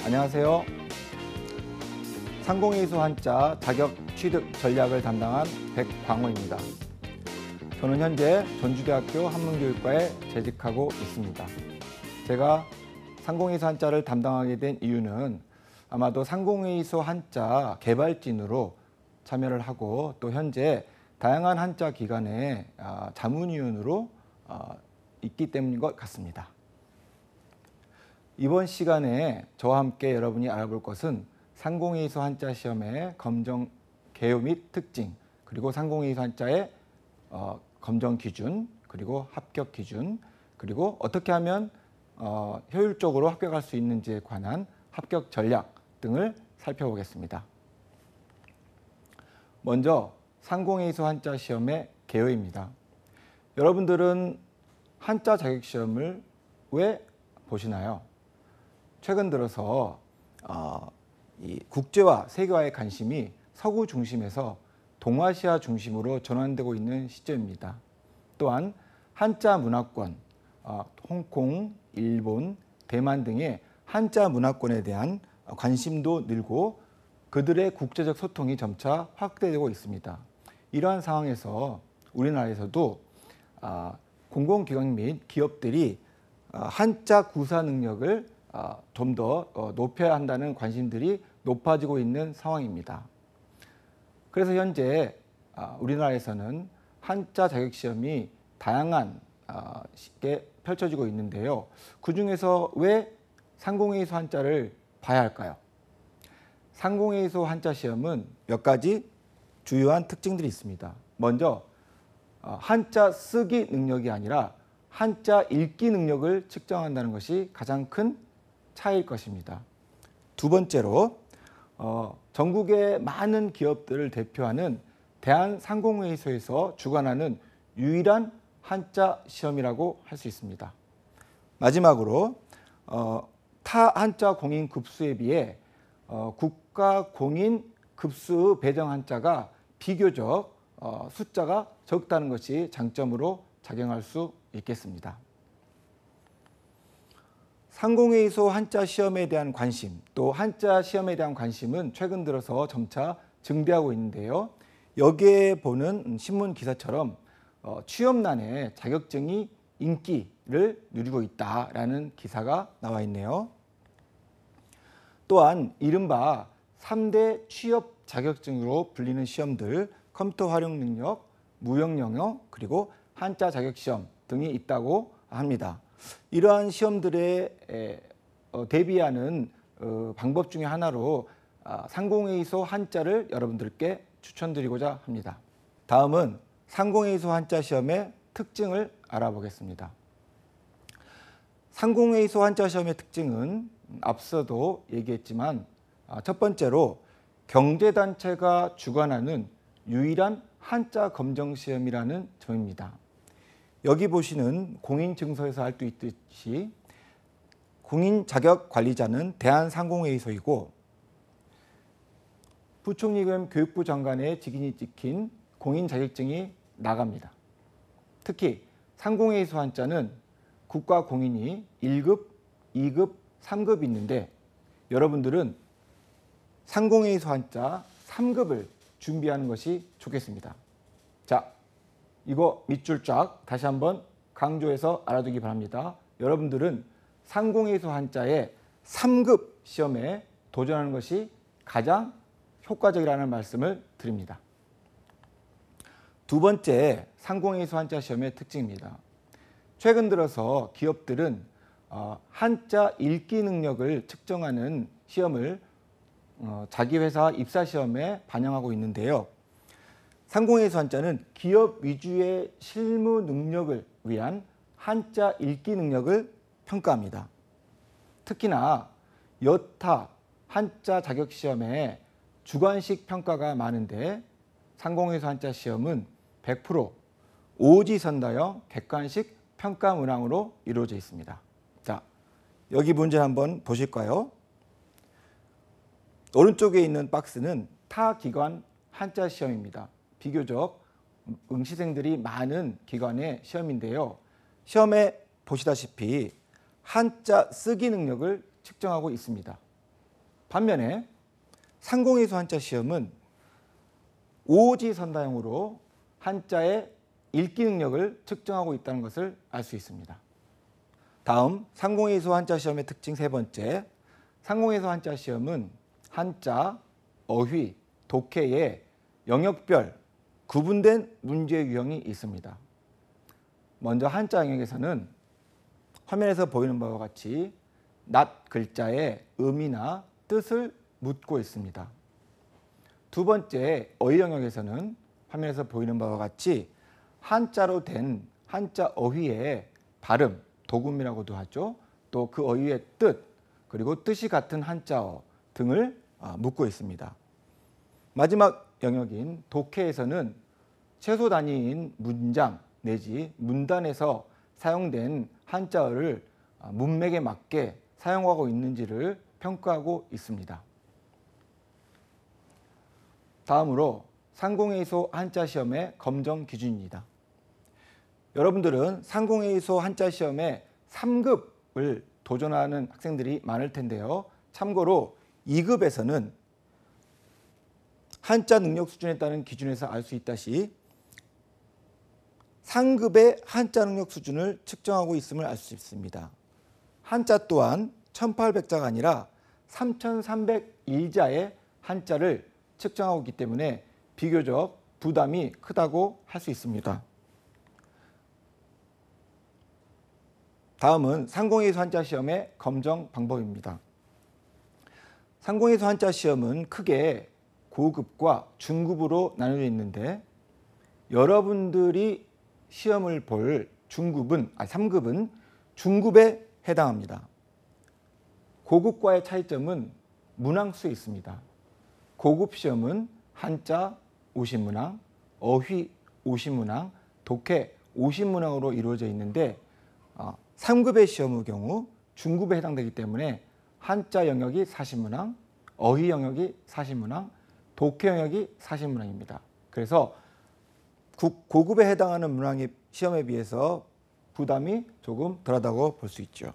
안녕하세요. 상공회의소 한자 자격 취득 전략을 담당한 백광호입니다. 저는 현재 전주대학교 한문교육과에 재직하고 있습니다. 제가 상공회의소 한자를 담당하게 된 이유는 아마도 상공회의소 한자 개발진으로 참여를 하고 또 현재 다양한 한자 기관의 자문위원으로 있기 때문인 것 같습니다. 이번 시간에 저와 함께 여러분이 알아볼 것은 상공회의소 한자 시험의 검정 개요 및 특징, 그리고 상공회의소 한자의 검정 기준, 그리고 합격 기준, 그리고 어떻게 하면 효율적으로 합격할 수 있는지에 관한 합격 전략 등을 살펴보겠습니다. 먼저 상공회의소 한자 시험의 개요입니다. 여러분들은 한자 자격시험을 왜 보시나요? 최근 들어서 이 국제화, 세계화의 관심이 서구 중심에서 동아시아 중심으로 전환되고 있는 시점입니다. 또한 한자 문화권, 홍콩, 일본, 대만 등의 한자 문화권에 대한 관심도 늘고 그들의 국제적 소통이 점차 확대되고 있습니다. 이러한 상황에서 우리나라에서도 공공기관 및 기업들이 한자 구사 능력을 좀 더 높여야 한다는 관심들이 높아지고 있는 상황입니다. 그래서 현재 우리나라에서는 한자 자격시험이 다양하게 펼쳐지고 있는데요. 그중에서 왜 상공회의소 한자를 봐야 할까요? 상공회의소 한자 시험은 몇 가지 주요한 특징들이 있습니다. 먼저 한자 쓰기 능력이 아니라 한자 읽기 능력을 측정한다는 것이 가장 큰 차이일 것입니다. 두 번째로 전국의 많은 기업들을 대표하는 대한상공회의소에서 주관하는 유일한 한자 시험이라고 할 수 있습니다. 마지막으로 타 한자 공인 급수에 비해 국가 공인 급수 배정 한자가 비교적 숫자가 적다는 것이 장점으로 작용할 수 있겠습니다. 상공회의소 한자 시험에 대한 관심, 또 한자 시험에 대한 관심은 최근 들어서 점차 증대하고 있는데요. 여기에 보는 신문 기사처럼 취업난에 자격증이 인기를 누리고 있다라는 기사가 나와 있네요. 또한 이른바 3대 취업 자격증으로 불리는 시험들, 컴퓨터 활용 능력, 무역 영어, 그리고 한자 자격시험 등이 있다고 합니다. 이러한 시험들에 대비하는 방법 중에 하나로 상공회의소 한자를 여러분들께 추천드리고자 합니다. 다음은 상공회의소 한자 시험의 특징을 알아보겠습니다. 상공회의소 한자 시험의 특징은 앞서도 얘기했지만 첫 번째로 경제단체가 주관하는 유일한 한자 검정시험이라는 점입니다. 여기 보시는 공인증서에서 알 수 있듯이 공인자격관리자는 대한상공회의소이고 부총리 겸 교육부 장관의 직인이 찍힌 공인자격증이 나갑니다. 특히 상공회의소 한자는 국가공인이 1급, 2급, 3급이 있는데 여러분들은 상공회의소 한자 3급을 준비하는 것이 좋겠습니다. 자, 이거 밑줄 쫙 다시 한번 강조해서 알아두기 바랍니다. 여러분들은 상공회의소 한자의 3급 시험에 도전하는 것이 가장 효과적이라는 말씀을 드립니다. 두 번째, 상공회의소 한자 시험의 특징입니다. 최근 들어서 기업들은 한자 읽기 능력을 측정하는 시험을 자기 회사 입사 시험에 반영하고 있는데요. 상공회의소 한자는 기업 위주의 실무 능력을 위한 한자 읽기 능력을 평가합니다. 특히나 여타 한자 자격 시험에 주관식 평가가 많은데 상공회의소 한자 시험은 100% 오지선다형 객관식 평가 문항으로 이루어져 있습니다. 자, 여기 문제 한번 보실까요? 오른쪽에 있는 박스는 타 기관 한자 시험입니다. 비교적 응시생들이 많은 기관의 시험인데요. 시험에 보시다시피 한자 쓰기 능력을 측정하고 있습니다. 반면에 상공회수 한자 시험은 오지선다형으로 한자의 읽기 능력을 측정하고 있다는 것을 알 수 있습니다. 다음 상공회수 한자 시험의 특징 세 번째, 상공회수 한자 시험은 한자, 어휘, 독해의 영역별 구분된 문제 유형이 있습니다. 먼저 한자 영역에서는 화면에서 보이는 바와 같이 낱 글자의 의미나 뜻을 묻고 있습니다. 두 번째 어휘 영역에서는 화면에서 보이는 바와 같이 한자로 된 한자 어휘의 발음, 도금이라고도 하죠. 또 그 어휘의 뜻, 그리고 뜻이 같은 한자어 등을 묻고 있습니다. 마지막 영역인 독해에서는 최소 단위인 문장 내지 문단에서 사용된 한자어를 문맥에 맞게 사용하고 있는지를 평가하고 있습니다. 다음으로 상공회의소 한자 시험의 검정 기준입니다. 여러분들은 상공회의소 한자 시험의 3급을 도전하는 학생들이 많을 텐데요. 참고로 2급에서는 한자 능력 수준에 따른 기준에서 알 수 있다시 상급의 한자 능력 수준을 측정하고 있음을 알 수 있습니다. 한자 또한 1800자가 아니라 3301자의 한자를 측정하고 있기 때문에 비교적 부담이 크다고 할 수 있습니다. 다음은 상공회의소 한자 시험의 검정 방법입니다. 상공회의소 한자 시험은 크게 고급과 중급으로 나뉘어 있는데 여러분들이 시험을 볼 3급은 중급에 해당합니다. 고급과의 차이점은 문항수에 있습니다. 고급 시험은 한자 50문항, 어휘 50문항, 독해 50문항으로 이루어져 있는데 3급의 시험의 경우 중급에 해당되기 때문에 한자 영역이 40문항, 어휘 영역이 40문항, 독해 영역이 40문항입니다. 그래서 고급에 해당하는 문항의 시험에 비해서 부담이 조금 덜하다고 볼 수 있죠.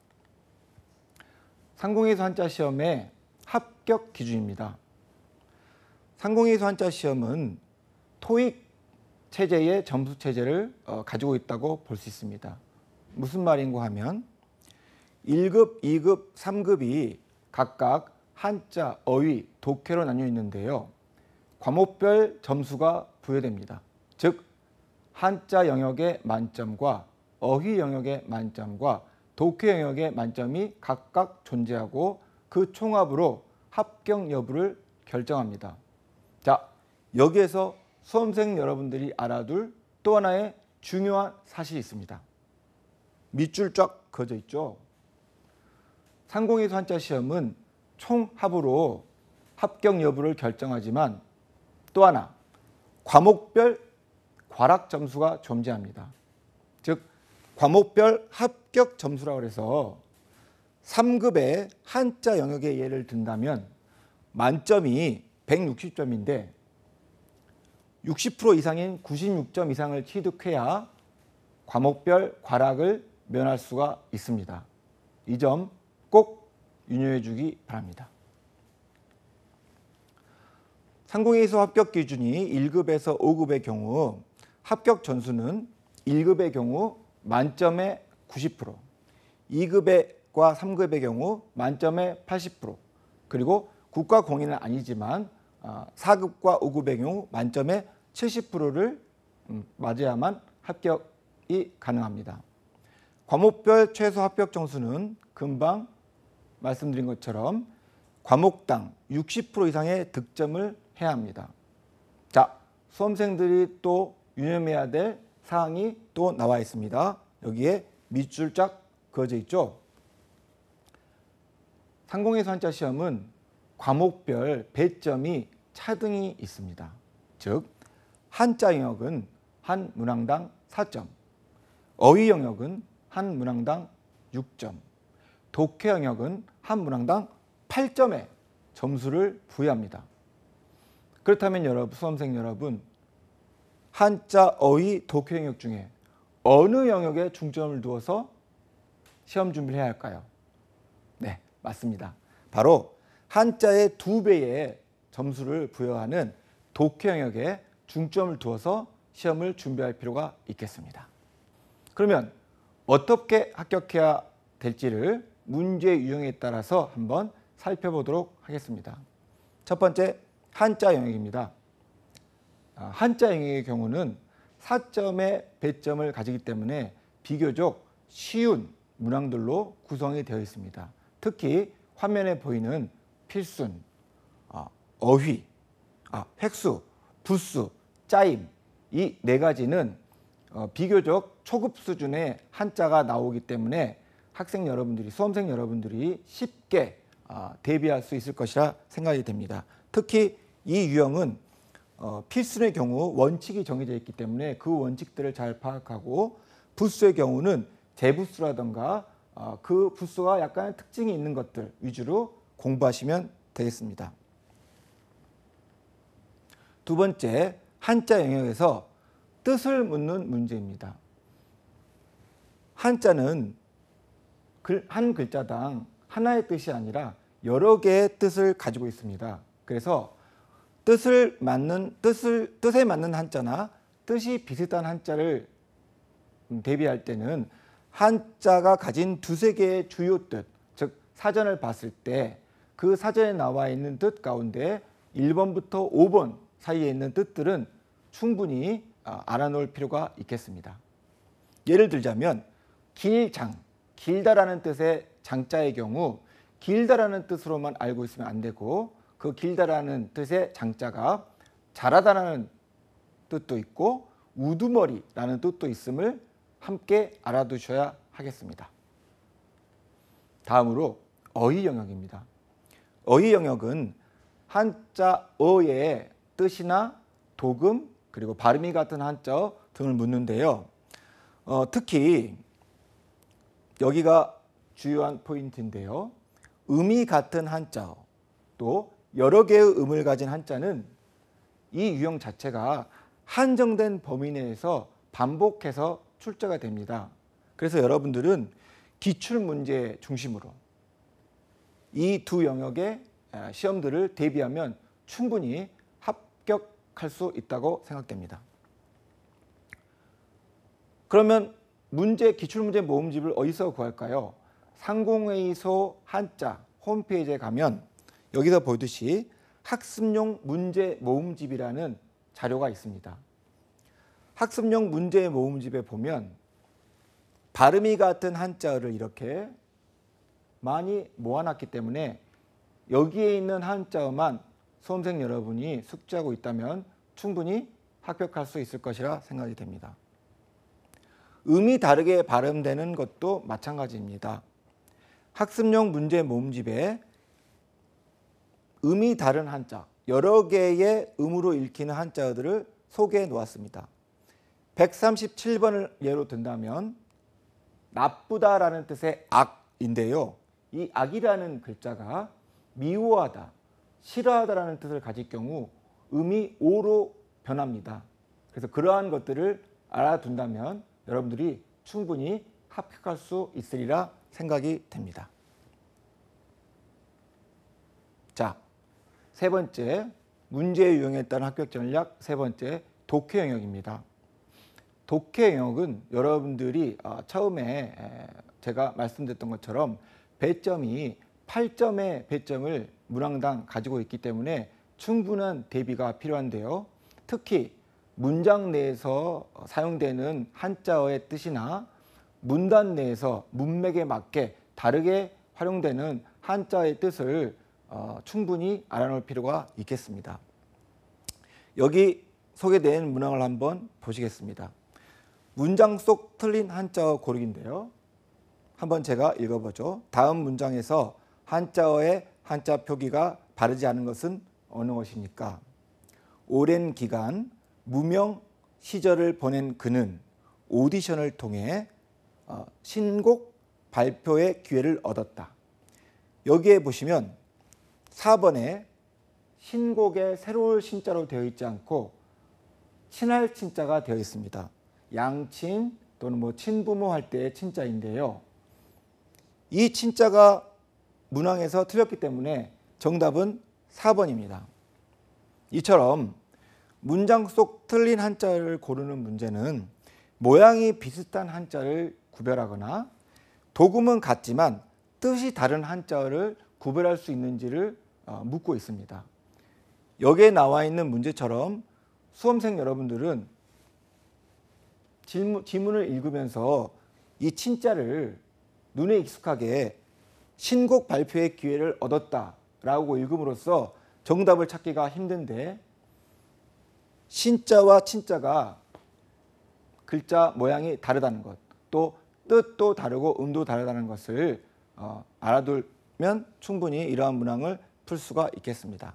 상공회의소 한자 시험의 합격 기준입니다. 상공회의소 한자 시험은 토익 체제의 점수 체제를 가지고 있다고 볼 수 있습니다. 무슨 말인가 하면 1급, 2급, 3급이 각각 한자, 어휘, 독해로 나뉘어 있는데요. 과목별 점수가 부여됩니다. 즉 한자 영역의 만점과 어휘 영역의 만점과 독해 영역의 만점이 각각 존재하고 그 총합으로 합격 여부를 결정합니다. 자, 여기에서 수험생 여러분들이 알아둘 또 하나의 중요한 사실이 있습니다. 밑줄 쫙 그어져 있죠. 상공회의소 한자 시험은 총합으로 합격 여부를 결정하지만 또 하나 과목별 과락 점수가 존재합니다. 즉 과목별 합격 점수라고 해서 3급의 한자 영역의 예를 든다면 만점이 160점인데 60% 이상인 96점 이상을 취득해야 과목별 과락을 면할 수가 있습니다. 이 점 꼭 유념해 주기 바랍니다. 상공회의소 합격 기준이 1급에서 5급의 경우 합격 전수는 1급의 경우 만점의 90%, 2급과 3급의 경우 만점의 80%, 그리고 국가 공인은 아니지만 4급과 5급의 경우 만점의 70%를 맞아야만 합격이 가능합니다. 과목별 최소 합격 점수는 금방 말씀드린 것처럼 과목당 60% 이상의 득점을 해야 합니다. 자, 수험생들이 또 유념해야 될 사항이 또 나와 있습니다. 여기에 밑줄 쫙 그어져 있죠. 상공회의소 한자 시험은 과목별 배점이 차등이 있습니다. 즉 한자 영역은 한 문항당 4점, 어휘 영역은 한 문항당 6점, 독해 영역은 한 문항당 8점의 점수를 부여합니다. 그렇다면 수험생 여러분, 한자, 어휘, 독해 영역 중에 어느 영역에 중점을 두어서 시험 준비를 해야 할까요? 네, 맞습니다. 바로 한자의 2배의 점수를 부여하는 독해 영역에 중점을 두어서 시험을 준비할 필요가 있겠습니다. 그러면 어떻게 합격해야 될지를 문제 유형에 따라서 한번 살펴보도록 하겠습니다. 첫 번째, 한자 영역입니다. 한자 영역의 경우는 4점의 배점을 가지기 때문에 비교적 쉬운 문항들로 구성이 되어 있습니다. 특히 화면에 보이는 필순, 어휘, 획수, 부수, 짜임 이 4가지는 비교적 초급 수준의 한자가 나오기 때문에 학생 여러분들이, 수험생 여러분들이 쉽게 대비할 수 있을 것이라 생각이 됩니다. 특히 이 유형은 필순의 경우 원칙이 정해져 있기 때문에 그 원칙들을 잘 파악하고, 부수의 경우는 재부수라든가 그 부수가 약간의 특징이 있는 것들 위주로 공부하시면 되겠습니다. 두 번째, 한자 영역에서 뜻을 묻는 문제입니다. 한자는 한 글자당 하나의 뜻이 아니라 여러 개의 뜻을 가지고 있습니다. 그래서 뜻에 맞는 한자나 뜻이 비슷한 한자를 대비할 때는 한자가 가진 2-3개의 주요 뜻, 즉 사전을 봤을 때 그 사전에 나와 있는 뜻 가운데 1번부터 5번 사이에 있는 뜻들은 충분히 알아놓을 필요가 있겠습니다. 예를 들자면 길장, 길다라는 뜻의 장자의 경우 길다라는 뜻으로만 알고 있으면 안 되고, 그 길다라는 뜻의 장자가 잘하다라는 뜻도 있고 우두머리라는 뜻도 있음을 함께 알아두셔야 하겠습니다. 다음으로 어휘 영역입니다. 어휘 영역은 한자 어의 뜻이나 도금 그리고 발음이 같은 한자어 등을 묻는데요. 특히 여기가 주요한 포인트인데요. 음이 같은 한자어, 또 여러 개의 음을 가진 한자는 이 유형 자체가 한정된 범위 내에서 반복해서 출제가 됩니다. 그래서 여러분들은 기출문제 중심으로 이 2 영역의 시험들을 대비하면 충분히 합격할 수 있다고 생각됩니다. 그러면 기출문제 모음집을 어디서 구할까요? 상공회의소 한자 홈페이지에 가면 여기서 보듯이 학습용 문제 모음집이라는 자료가 있습니다. 학습용 문제 모음집에 보면 발음이 같은 한자어를 이렇게 많이 모아놨기 때문에 여기에 있는 한자어만 수험생 여러분이 숙지하고 있다면 충분히 합격할 수 있을 것이라 생각이 됩니다. 음이 다르게 발음되는 것도 마찬가지입니다. 학습용 문제 모음집에 음이 다른 한자, 여러 개의 음으로 읽히는 한자어들을 소개해 놓았습니다. 137번을 예로 든다면 나쁘다라는 뜻의 악인데요. 이 악이라는 글자가 미워하다, 싫어하다라는 뜻을 가질 경우 음이 오로 변합니다. 그래서 그러한 것들을 알아둔다면 여러분들이 충분히 합격할 수 있으리라 생각이 됩니다. 자, 세 번째, 문제 유형에 따른 합격 전략 세 번째, 독해 영역입니다. 독해 영역은 여러분들이 처음에 제가 말씀드렸던 것처럼 배점이 8점의 배점을 문항당 가지고 있기 때문에 충분한 대비가 필요한데요. 특히 문장 내에서 사용되는 한자어의 뜻이나 문단 내에서 문맥에 맞게 다르게 활용되는 한자의 뜻을 충분히 알아놓을 필요가 있겠습니다. 여기 소개된 문항을 한번 보시겠습니다. 문장 속 틀린 한자어 고르기인데요. 한번 제가 읽어보죠. 다음 문장에서 한자어의 한자 표기가 바르지 않은 것은 어느 것입니까? 오랜 기간 무명 시절을 보낸 그는 오디션을 통해 신곡 발표의 기회를 얻었다. 여기에 보시면 4번에 신곡의 새로울 신자로 되어 있지 않고 친할 친자가 되어 있습니다. 양친 또는 친부모 할 때의 친자인데요. 이 친자가 문항에서 틀렸기 때문에 정답은 4번입니다. 이처럼 문장 속 틀린 한자를 고르는 문제는 모양이 비슷한 한자를 구별하거나 도금은 같지만 뜻이 다른 한자를 구별할 수 있는지를 묻고 있습니다. 여기에 나와 있는 문제처럼 수험생 여러분들은 지문을 읽으면서 이 친자를 눈에 익숙하게 신곡 발표의 기회를 얻었다라고 읽음으로써 정답을 찾기가 힘든데, 신자와 친자가 글자 모양이 다르다는 것, 또 뜻도 다르고 음도 다르다는 것을 알아두면 충분히 이러한 문항을 풀 수가 있겠습니다.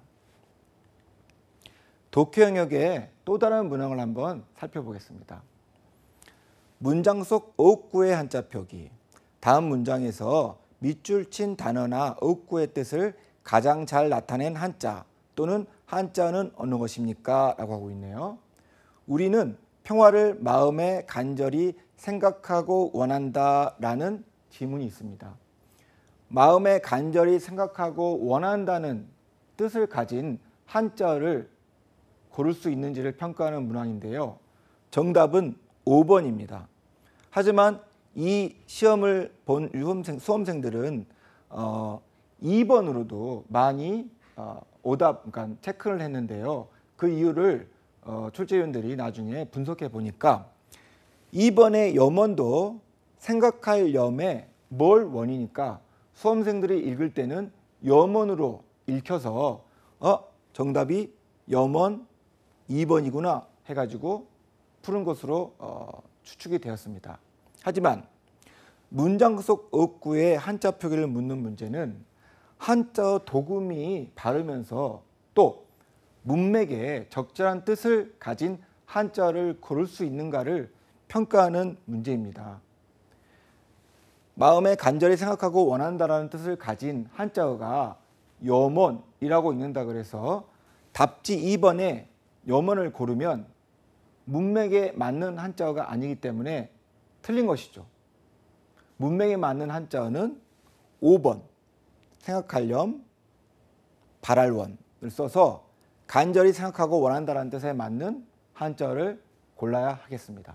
독해 영역의 또 다른 문항을 한번 살펴보겠습니다. 문장 속 어구의 한자 표기. 다음 문장에서 밑줄 친 단어나 어구의 뜻을 가장 잘 나타낸 한자 또는 한자는 어느 것입니까? 라고 하고 있네요. 우리는 평화를 마음에 간절히 생각하고 원한다 라는 지문이 있습니다. 마음에 간절히 생각하고 원한다는 뜻을 가진 한자를 고를 수 있는지를 평가하는 문항인데요. 정답은 5번입니다. 하지만 이 시험을 본 수험생들은 2번으로도 많이 그러니까 체크를 했는데요. 그 이유를 출제위원들이 나중에 분석해 보니까 2번의 염원도 생각할 염에 뭘 원이니까 수험생들이 읽을 때는 염원으로 읽혀서 정답이 염원 2번이구나 해가지고 푸른 것으로 추측이 되었습니다. 하지만 문장 속 어구의 한자 표기를 묻는 문제는 한자 도금이 바르면서 또 문맥에 적절한 뜻을 가진 한자를 고를 수 있는가를 평가하는 문제입니다. 마음에 간절히 생각하고 원한다라는 뜻을 가진 한자어가 염원이라고 읽는다 그래서 답지 2번에 염원을 고르면 문맥에 맞는 한자어가 아니기 때문에 틀린 것이죠. 문맥에 맞는 한자어는 5번 생각할 염, 바랄 원을 써서 간절히 생각하고 원한다라는 뜻에 맞는 한자어를 골라야 하겠습니다.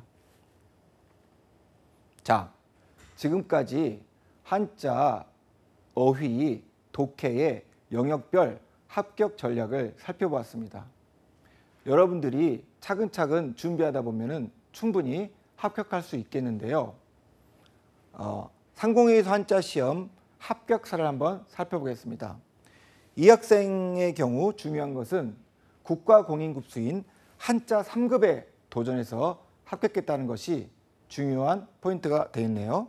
자, 지금까지 한자, 어휘, 독해의 영역별 합격 전략을 살펴보았습니다. 여러분들이 차근차근 준비하다 보면 충분히 합격할 수 있겠는데요. 상공회의소 한자 시험 합격사를 한번 살펴보겠습니다. 이 학생의 경우 중요한 것은 국가공인급수인 한자 3급에 도전해서 합격했다는 것이 중요한 포인트가 되어 있네요.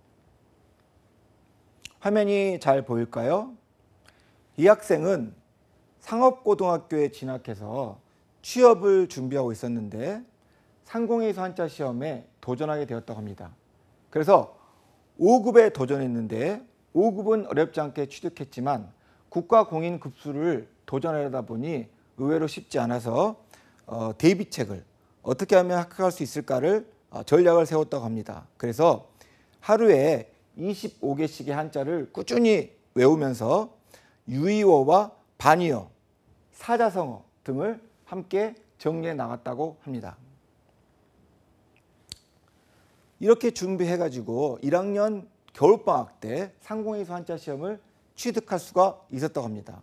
화면이 잘 보일까요? 이 학생은 상업고등학교에 진학해서 취업을 준비하고 있었는데 상공회의소 한자 시험에 도전하게 되었다고 합니다. 그래서 5급에 도전했는데 5급은 어렵지 않게 취득했지만 국가공인급수를 도전하려다 보니 의외로 쉽지 않아서 대비책을 어떻게 하면 합격할 수 있을까를 전략을 세웠다고 합니다. 그래서 하루에 25개씩의 한자를 꾸준히 외우면서 유의어와 반의어, 사자성어 등을 함께 정리해 나갔다고 합니다. 이렇게 준비해가지고 1학년 겨울방학 때 상공회의소 한자 시험을 취득할 수가 있었다고 합니다.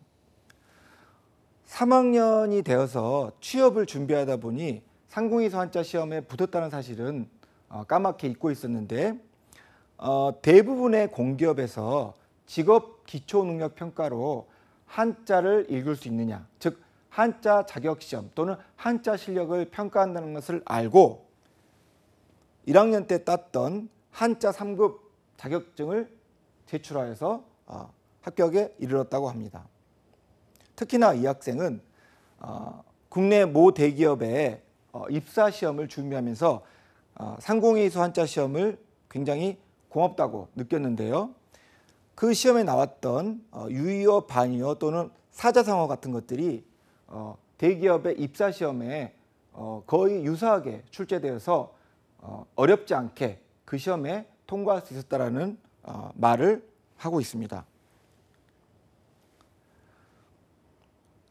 3학년이 되어서 취업을 준비하다 보니 상공회의소 한자 시험에 붙었다는 사실은 까맣게 잊고 있었는데 대부분의 공기업에서 직업 기초능력평가로 한자를 읽을 수 있느냐, 즉 한자 자격시험 또는 한자 실력을 평가한다는 것을 알고 1학년 때 땄던 한자 3급 자격증을 제출하여서 합격에 이르렀다고 합니다. 특히나 이 학생은 국내 모 대기업의 입사시험을 준비하면서 상공회의소 한자 시험을 굉장히 고맙다고 느꼈는데요. 그 시험에 나왔던 유의어, 반의어 또는 사자성어 같은 것들이 대기업의 입사시험에 거의 유사하게 출제되어서 어렵지 않게 그 시험에 통과할 수 있었다라는 말을 하고 있습니다.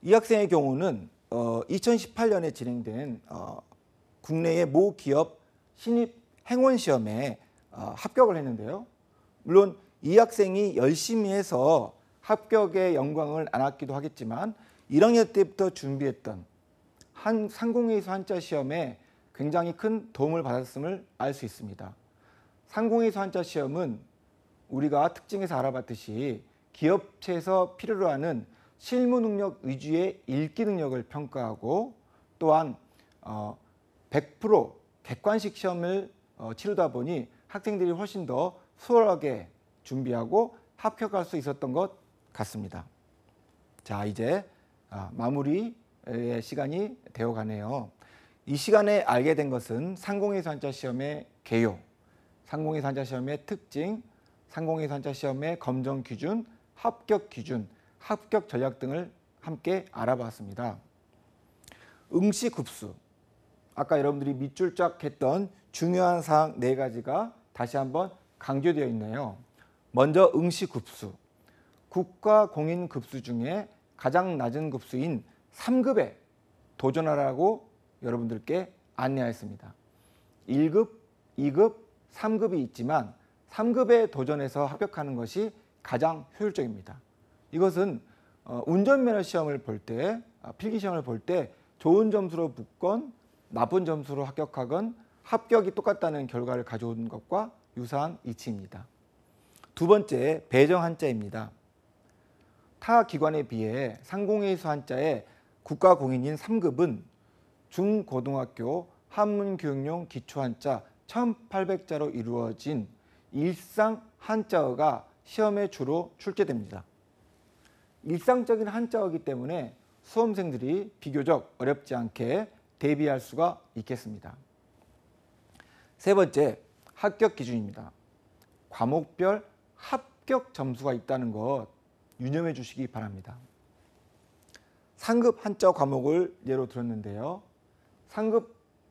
이 학생의 경우는 2018년에 진행된 국내의 모 기업 신입 행원 시험에 합격을 했는데요. 물론 이 학생이 열심히 해서 합격의 영광을 안았기도 하겠지만 1학년 때부터 준비했던 상공회의소 한자 시험에 굉장히 큰 도움을 받았음을 알 수 있습니다. 상공회의소 한자 시험은 우리가 특징에서 알아봤듯이 기업체에서 필요로 하는 실무 능력 위주의 읽기 능력을 평가하고 또한 100% 객관식 시험을 치르다 보니 학생들이 훨씬 더 수월하게 준비하고 합격할 수 있었던 것 같습니다. 자, 이제 마무리의 시간이 되어 가네요. 이 시간에 알게 된 것은 상공회의소 한자 시험의 개요, 상공회의소 한자 시험의 특징, 상공회의소 한자 시험의 검정 기준, 합격 기준, 합격 전략 등을 함께 알아봤습니다. 응시급수, 아까 여러분들이 밑줄 쫙 했던 중요한 사항 4가지가 다시 한번 강조되어 있네요. 먼저 응시급수, 국가공인급수 중에 가장 낮은 급수인 3급에 도전하라고 여러분들께 안내하였습니다. 1급, 2급, 3급이 있지만 3급에 도전해서 합격하는 것이 가장 효율적입니다. 이것은 운전면허 시험을 볼 때, 필기시험을 볼 때 좋은 점수로 붙건 나쁜 점수로 합격하건 합격이 똑같다는 결과를 가져온 것과 유사한 이치입니다. 두 번째, 배정 한자입니다. 타 기관에 비해 상공회의소 한자의 국가공인인 3급은 중고등학교 한문교육용 기초한자 1800자로 이루어진 일상 한자어가 시험에 주로 출제됩니다. 일상적인 한자어이기 때문에 수험생들이 비교적 어렵지 않게 대비할 수가 있겠습니다. 세 번째, 합격 기준입니다. 과목별 합격 점수가 있다는 것 유념해 주시기 바랍니다. 상급 한자 과목을 예로 들었는데요. 3급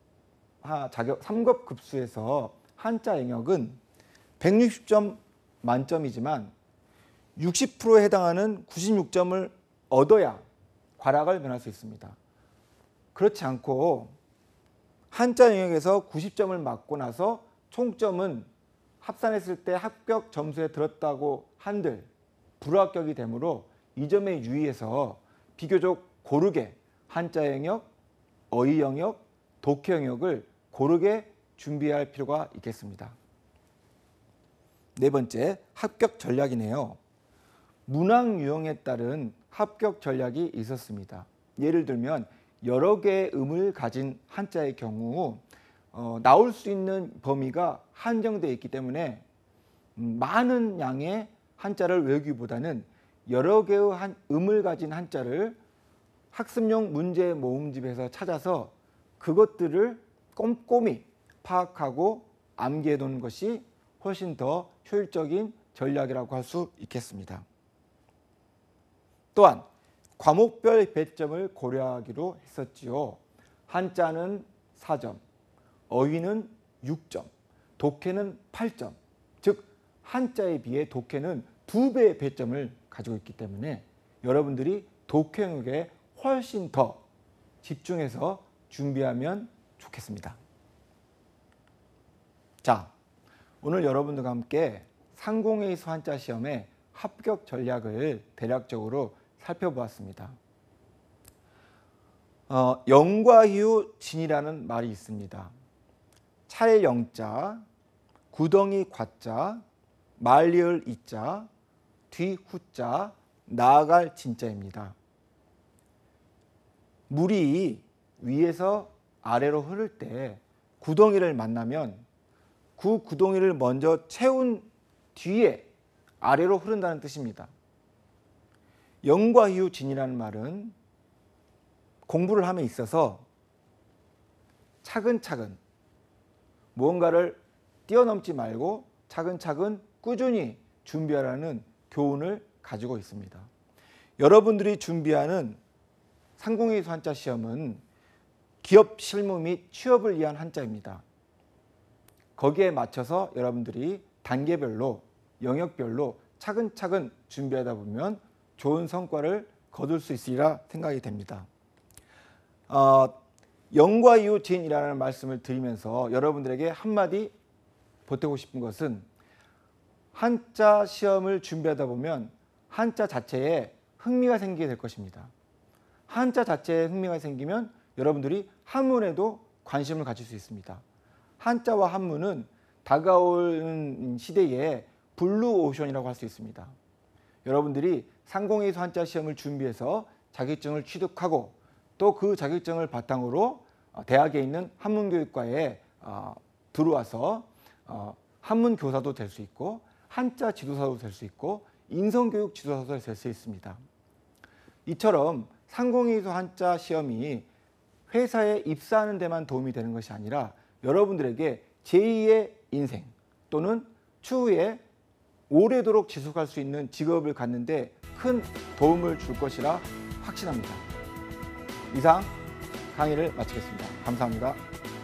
급수에서 한자 영역은 160점 만점이지만 60%에 해당하는 96점을 얻어야 과락을 면할 수 있습니다. 그렇지 않고 한자 영역에서 90점을 맞고 나서 총점은 합산했을 때 합격 점수에 들었다고 한들 불합격이 되므로 이 점에 유의해서 비교적 고르게 한자 영역, 어휘 영역, 독해 영역을 고르게 준비할 필요가 있겠습니다. 네 번째, 합격 전략이네요. 문항 유형에 따른 합격 전략이 있었습니다. 예를 들면 여러 개의 음을 가진 한자의 경우 나올 수 있는 범위가 한정되어 있기 때문에 많은 양의 한자를 외우기보다는 여러 개의 음을 가진 한자를 학습용 문제 모음집에서 찾아서 그것들을 꼼꼼히 파악하고 암기해 두는 것이 훨씬 더 효율적인 전략이라고 할 수 있겠습니다. 또한 과목별 배점을 고려하기로 했었지요. 한자는 4점, 어휘는 6점, 독해는 8점. 즉 한자에 비해 독해는 2배의 배점을 가지고 있기 때문에 여러분들이 독해 영역에 훨씬 더 집중해서 준비하면 좋겠습니다. 자, 오늘 여러분들과 함께 상공회의소 한자 시험의 합격 전략을 대략적으로 살펴보았습니다. 영과휴 진이라는 말이 있습니다. 찰 영자, 구덩이 과자, 말리을 이자, 뒤 후자, 나아갈 진자입니다. 물이 위에서 아래로 흐를 때 구덩이를 만나면 그 구덩이를 먼저 채운 뒤에 아래로 흐른다는 뜻입니다. 영과휴 진이라는 말은 공부를 함에 있어서 차근차근 무언가를 뛰어넘지 말고 차근차근 꾸준히 준비하라는 교훈을 가지고 있습니다. 여러분들이 준비하는 상공회의소 한자 시험은 기업 실무 및 취업을 위한 한자입니다. 거기에 맞춰서 여러분들이 단계별로 영역별로 차근차근 준비하다 보면 좋은 성과를 거둘 수 있으리라 생각이 됩니다. 영과 이웃 지인이라는 말씀을 드리면서 여러분들에게 한마디 보태고 싶은 것은 한자 시험을 준비하다 보면 한자 자체에 흥미가 생기게 될 것입니다. 한자 자체에 흥미가 생기면 여러분들이 한문에도 관심을 가질 수 있습니다. 한자와 한문은 다가오는 시대에 블루오션이라고 할 수 있습니다. 여러분들이 상공회의소 한자 시험을 준비해서 자격증을 취득하고 또 그 자격증을 바탕으로 대학에 있는 한문교육과에 들어와서 한문 교사도 될 수 있고 한자 지도사도 될 수 있고 인성교육 지도사도 될 수 있습니다. 이처럼 상공회의소 한자 시험이 회사에 입사하는 데만 도움이 되는 것이 아니라 여러분들에게 제2의 인생 또는 추후에 오래도록 지속할 수 있는 직업을 갖는 데 큰 도움을 줄 것이라 확신합니다. 이상 강의를 마치겠습니다. 감사합니다.